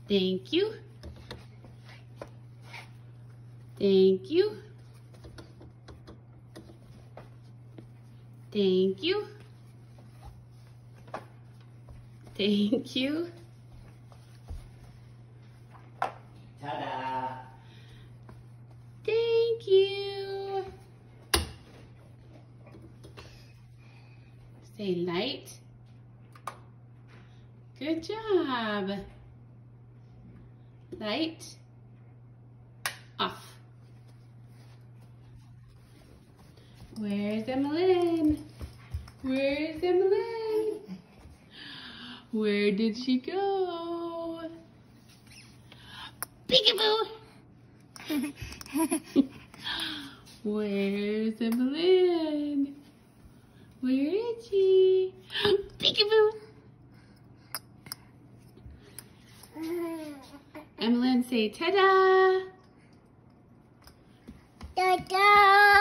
Thank you. Thank you. Thank you. Thank you. Ta-da! Thank you. Say light. Good job. Light. Off. Where's Emmeline? Where's Emmeline? Where did she go? Peekaboo! Where's Emmeline? Where is she? Peekaboo! Emmeline, say ta-da! Ta-da!